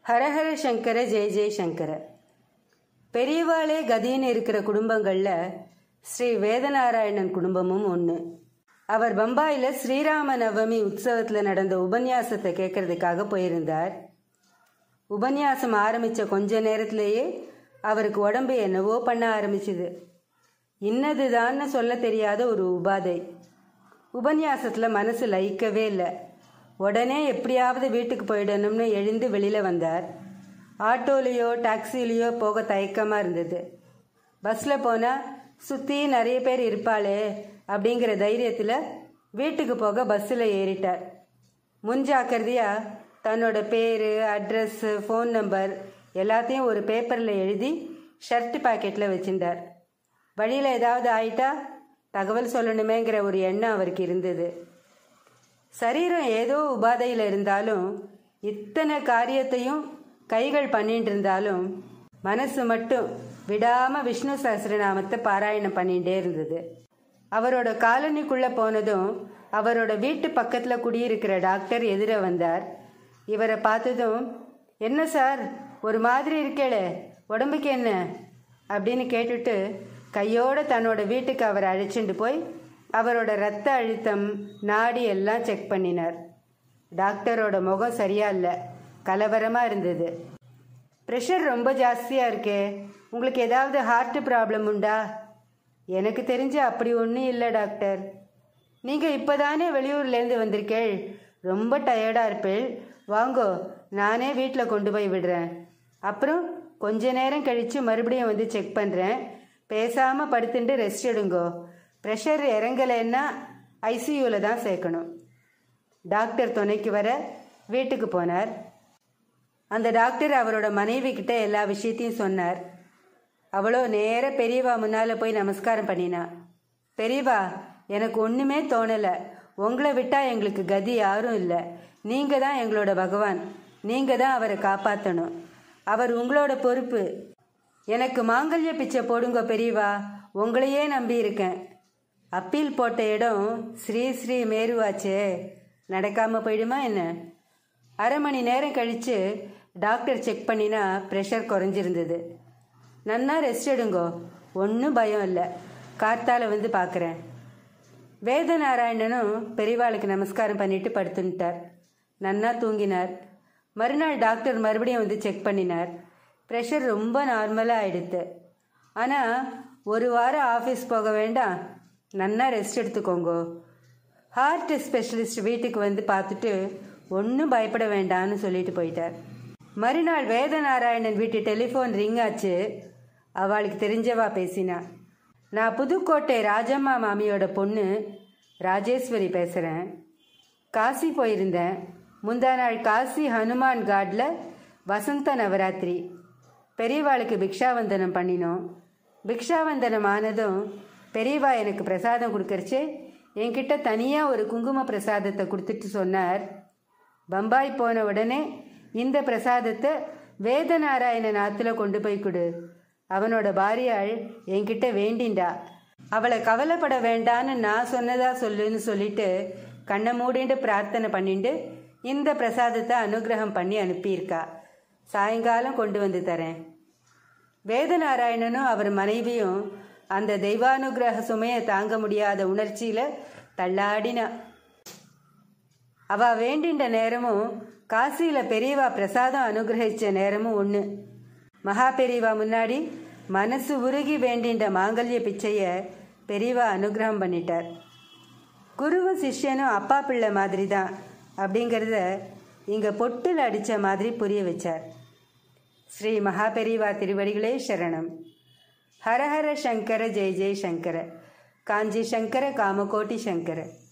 ஹரஹர சங்கர ஜெய ஜெய சங்கர. பெரியவாளே கதின்னு இருக்கிற குடும்பங்களில் ஸ்ரீ வேதநாராயணன் குடும்பமும் ஒன்று. அவர் பம்பாயில் ஸ்ரீராம நவமி உற்சவத்தில் நடந்த உபன்யாசத்தை கேட்கறதுக்காக போயிருந்தார். உபன்யாசம் ஆரம்பித்த கொஞ்ச நேரத்திலேயே அவருக்கு உடம்பு என்னவோ பண்ண ஆரம்பிச்சுது. இன்னதுதான்னு சொல்ல தெரியாத ஒரு உபாதை. உபன்யாசத்தில் மனசு லயிக்கவே இல்லை. உடனே எப்படியாவது வீட்டுக்கு போயிடணும்னு எழுந்து வெளியில் வந்தார். ஆட்டோலேயோ டாக்ஸிலேயோ போக தயக்கமாக இருந்தது. பஸ்ஸில் போனால் சுற்றி நிறைய பேர் இருப்பாளே அப்படிங்கிற தைரியத்தில் வீட்டுக்கு போக பஸ்ஸில் ஏறிட்டார். முன்ஜாக்கிரதையாக தன்னோட பேர், அட்ரஸ்ஸு, ஃபோன் நம்பர் எல்லாத்தையும் ஒரு பேப்பரில் எழுதி ஷர்ட் பாக்கெட்டில் வச்சுட்டார். வழியில் ஏதாவது ஆயிட்டா தகவல் சொல்லணுமேங்கிற ஒரு எண்ணம் அவருக்கு இருந்தது. சரீரம் ஏதோ உபாதையில் இருந்தாலும், இத்தனை காரியத்தையும் கைகள் பண்ணிட்டு இருந்தாலும், மனசு மட்டும் விடாமல் விஷ்ணு சஹஸ்ரநாமத்தை பாராயணம் பண்ணிகிட்டே இருந்தது. அவரோட காலனிக்குள்ளே போனதும் அவரோட வீட்டு பக்கத்தில் குடியிருக்கிற டாக்டர் எதிர வந்தார். இவரை பார்த்ததும், என்ன சார் ஒரு மாதிரி இருக்கேளே, உடம்புக்கு என்ன அப்படின்னு கேட்டுட்டு கையோடு தன்னோட வீட்டுக்கு அவரை அழைச்சிட்டு போய் அவரோட ரத்த அழுத்தம், நாடி எல்லாம் செக் பண்ணினார். டாக்டரோட முகம் சரியா இல்லை, கலவரமாக இருந்தது. ப்ரெஷர் ரொம்ப ஜாஸ்தியாக இருக்கே, உங்களுக்கு ஏதாவது ஹார்ட் ப்ராப்ளம் உண்டா? எனக்கு தெரிஞ்சு அப்படி ஒன்றும் இல்லை டாக்டர். நீங்கள் இப்போ தானே வெளியூர்லேருந்து வந்திருக்கேள், ரொம்ப டயர்டாக இருப்பேள், வாங்கோ நானே வீட்டில் கொண்டு போய் விடுறேன். அப்புறம் கொஞ்ச நேரம் கழித்து மறுபடியும் வந்து செக் பண்ணுறேன். பேசாமல் படுத்துட்டு ரெஸ்ட் எடுங்கோ. ப்ரெஷர் இறங்கலைன்னா ஐசியூவில் தான் சேர்க்கணும். டாக்டர் துணைக்கு வர வீட்டுக்கு போனார். அந்த டாக்டர் அவரோட மனைவி கிட்ட எல்லா விஷயத்தையும் சொன்னார். அவளோ நேர பெரியவா முன்னால் போய் நமஸ்காரம் பண்ணினா. பெரியவா, எனக்கு ஒன்றுமே தோணலை, உங்களை விட்டால் எங்களுக்கு கதி யாரும் இல்லை, நீங்கள் தான் எங்களோட பகவான், நீங்கள் தான் அவரை காப்பாற்றணும், அவர் உங்களோட பொறுப்பு. எனக்கு மாங்கல்ய பிச்சை போடுங்க பெரியவா, உங்களையே நம்பி இருக்கேன். அப்பீல் போட்ட இடம் ஸ்ரீ ஸ்ரீ மேருவாச்சே, நடக்காமல் போயிடுமா என்ன? அரை மணி நேரம் கழித்து டாக்டர் செக் பண்ணினா ப்ரெஷர் குறைஞ்சிருந்தது. நன்னா ரெஸ்ட் எடுங்கோ, ஒன்றும் பயம் இல்லை, காத்தால வந்து பார்க்குறேன். வேதநாராயணனும் பெரியவாளுக்கு நமஸ்காரம் பண்ணிட்டு படுத்துட்டார். நன்னா தூங்கினார். மறுநாள் டாக்டர் மறுபடியும் வந்து செக் பண்ணினார். ப்ரெஷர் ரொம்ப நார்மலாக ஆயிடுத்து. ஆனால் ஒரு வாரம் ஆஃபீஸ் போக வேண்டாம், நன்னா ரெஸ்ட் எடுத்துக்கோங்கோ. ஹார்ட் ஸ்பெஷலிஸ்ட் வீட்டுக்கு வந்து பார்த்துட்டு ஒன்றும் பயப்பட வேண்டாம்னு சொல்லிட்டு போயிட்டார். மறுநாள் வேதநாராயணன் வீட்டு டெலிஃபோன் ரிங் ஆச்சு. அவளுக்கு தெரிஞ்சவா பேசினா. நான் புதுக்கோட்டை ராஜம்மா மாமியோட பொண்ணு ராஜேஸ்வரி பேசுகிறேன். காசி போயிருந்தேன். முந்தா நாள் காசி ஹனுமான் காட்டில் வசந்த நவராத்திரி. பெரியவாளுக்கு பிக்ஷாவந்தனம் பண்ணினோம். பிக்ஷாவந்தனம் ஆனதும் பெரியவா எனக்கு பிரசாதம் கொடுக்கறச்சே என்கிட்ட தனியாக ஒரு குங்கும பிரசாதத்தை கொடுத்துட்டு சொன்னார், பம்பாய் போன உடனே இந்த பிரசாதத்தை வேதநாராயணன் ஆற்றுல கொண்டு போய் கொடு. அவனோட பாரியாள் என்கிட்ட வேண்டிண்டா, அவளை கவலைப்பட வேண்டான்னு நான் சொன்னதா சொல்லுன்னு சொல்லிட்டு கண்ணை மூடிண்டு பிரார்த்தனை பண்ணிட்டு இந்த பிரசாதத்தை அனுகிரகம் பண்ணி அனுப்பியிருக்கா. சாயங்காலம் கொண்டு வந்து தரேன். வேதநாராயணனும் அவர் மனைவியும் அந்த தெய்வானுகிரக சுமையை தாங்க முடியாத உணர்ச்சியில் தள்ளாடினா. அவ வேண்டின்ற நேரமும் காசியில் பெரியவா பிரசாதம் அனுகிரகிச்ச நேரமும் ஒன்று. மகா பெரியவா முன்னாடி மனசு உருகி வேண்டின்ற மாங்கல்ய பிச்சையை பெரியவா அனுகிரகம் பண்ணிட்டார். குருவும் சிஷ்யனும் அப்பா பிள்ளை மாதிரி தான் அப்படிங்கிறத இங்கே பொட்டில் அடித்த மாதிரி புரிய வச்சார். ஸ்ரீ மகா பெரியவா திருவடிகளே சரணம். ஹரஹர சங்கர ஜெய ஜெய சங்கர. காஞ்சி சங்கர காமகோட்டி சங்கர.